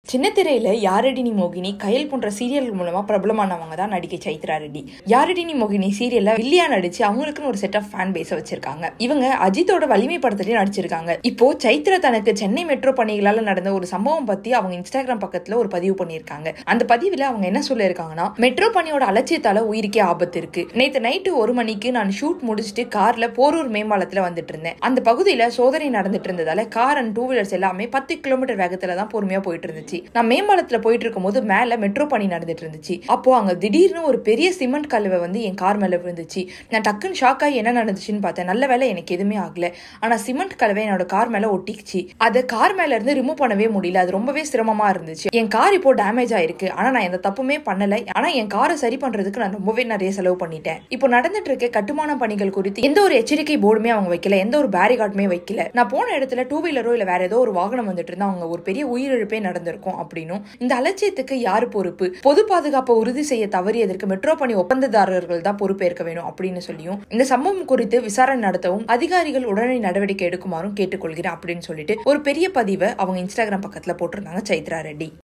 சின்னத்திரையில யாரடி நீ மோகினி, கயல் போன்ற சீரியல் மூலமா பிரபலமானவங்க தான் நடிகை சைத்ரா ரெட்டி. யாரடி நீ மோகினி சீரியல்ல வில்லியா நடிச்சு அவங்களுக்குன்னு ஒரு செட் ஆஃப் ஃபேன் பேஸ வச்சிருக்காங்க. இவங்க அஜித்தோட வலிமை படத்திலையும் நடிச்சிருக்காங்க. இப்போ சைத்ரா தனக்கு சென்னை மெட்ரோ பணிகளால நடந்த ஒரு சம்பவம் பத்தி அவங்க இன்ஸ்டாகிராம் பக்கத்துல ஒரு பதிவு பண்ணிருக்காங்க. அந்த பதிவுல அவங்க என்ன சொல்லிருக்காங்கன்னா, மெட்ரோ பணியோட அலட்சியத்தால உயிருக்கே ஆபத்து இருக்கு. நேத்து நைட்டு 1 மணிக்கு நான் ஷூட் முடிச்சுட்டு கார்ல போரூர் மேம்பாலத்துல வந்துட்டு இருந்தேன். அந்த பகுதியில சோதனை நடந்துட்டு இருந்ததால கார் அண்ட் 2 வீலர்ஸ் எல்லாமே 10 கிலோமீட்டர் வேகத்துல தான் பொறுமையா போயிட்டு இருந்துச்சு. நான் மேம்பாலத்துல போயிட்டு இருக்கும் போது மேல மெட்ரோ பணி நடந்துட்டு இருந்துச்சு. அப்போ அங்க திடீர்னு ஒரு பெரிய சிமெண்ட் கல்வை வந்து என் கார் மேல விழுந்துச்சு. நான் டக்குன்னு ஷாக் ஆகி என்ன நடந்துச்சுன்னு பார்த்தேன். நல்ல வேலை எனக்கு எதுவுமே ஆகல. ஆனா சிமெண்ட் கலவை என்னோட கார் மேல ஒட்டிக்குச்சு. அதை கார் மேல இருந்து ரிமூவ் பண்ணவே முடியல. அது ரொம்பவே சிரமமா இருந்துச்சு. என் கார் இப்போ டேமேஜ் ஆயிருக்கு. ஆனா நான் எந்த தப்புமே பண்ணல. ஆனா என் காரை சரி பண்றதுக்கு நான் ரொம்பவே நிறைய செலவு பண்ணிட்டேன். இப்போ நடந்துட்டு இருக்க கட்டுமான பணிகள் குறித்து எந்த ஒரு எச்சரிக்கை போர்டுமே அவங்க வைக்கல, எந்த ஒரு பேரிகார்டுமே வைக்கல. நான் போன இடத்துல 2 வீலரோ இல்ல வேற ஏதோ ஒரு வாகனம் வந்துட்டு இருந்தா அவங்க ஒரு பெரிய உயிரிழப்பே நடந்திருக்கும் அப்படின்னும், இந்த அலட்சியத்துக்கு யாரு பொறுப்பு, பொது பாதுகாப்பை உறுதி செய்ய தவறியதற்கு மெட்ரோ பணி ஒப்பந்ததாரர்கள் தான் பொறுப்பேற்க வேணும் அப்படின்னு சொல்லியும், இந்த சம்பவம் குறித்து விசாரணை நடத்தவும் அதிகாரிகள் உடனடி நடவடிக்கை எடுக்குமாறும் கேட்டுக்கொள்கிறேன் அப்படின்னு சொல்லிட்டு ஒரு பெரிய பதிவை அவங்க இன்ஸ்டாகிராம் பக்கத்துல போட்டிருந்தாங்க சைத்ரா ரெட்டி.